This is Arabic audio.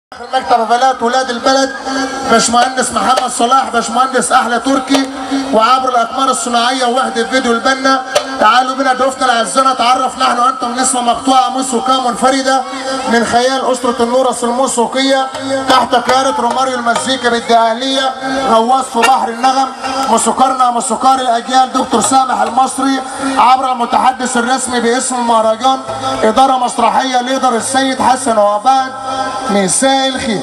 مكتب حفلات ولاد البلد باشمهندس محمد صلاح، باشمهندس احلى تركي، وعبر الاقمار الصناعيه ووحده فيديو البنا. تعالوا بنا ضيوفنا الاعزاء نتعرف نحن وانتم نسمه مقطوعه موسيقى منفرده من خيال اسره النورس الموسيقيه تحت قياده روماريو المزيكا بالدقهليه غواص في بحر النغم. موسيقارنا موسيقار الاجيال دكتور سامح المصري عبر المتحدث الرسمي باسم المهرجان اداره مسرحيه ليدر السيد حسن وعباد. مساء الخير.